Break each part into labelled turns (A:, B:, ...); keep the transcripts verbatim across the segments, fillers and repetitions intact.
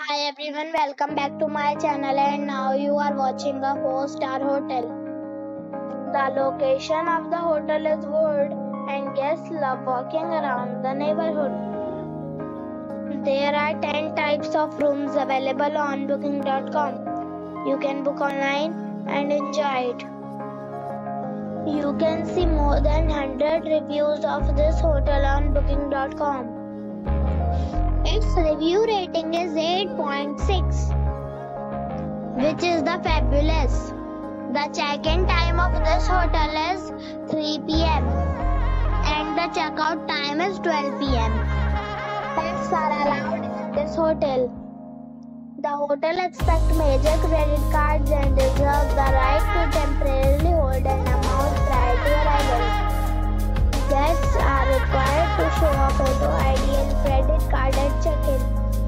A: Hi everyone, welcome back to my channel, and now you are watching a four star hotel. The location of the hotel is good and guests love walking around the neighborhood. There are ten types of rooms available on booking dot com. You can book online and enjoy it. You can see more than one hundred reviews of this hotel on booking dot com. Its review rating is eight point six, which is the fabulous. The check-in time of this hotel is three p m and the checkout time is twelve p m Pets are allowed in this hotel. The hotel accepts major credit cards and reserves the right to temporarily hold an amount prior to arrival. Guests are required to show a photo I D and credit card at check-in.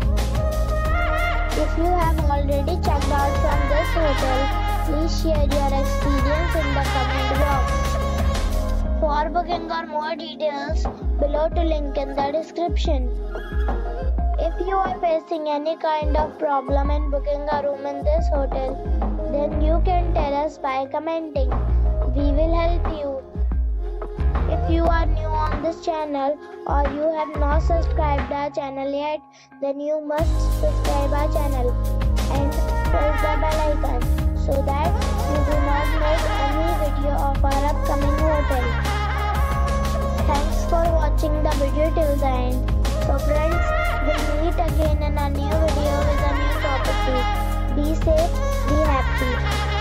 A: If you have already checked out from this hotel, please share your experience in the comment box. For booking or more details, below to link in the description. If you are facing any kind of problem in booking a room in this hotel, then you can tell us by commenting. We will help you. If you are new on this channel or you have not subscribed our channel yet, then you must subscribe our channel and press the bell icon so that you do not miss any video of our upcoming hotel. Thanks for watching the video till the end. So friends, we'll meet again in a new video with a new property. Be safe, be happy.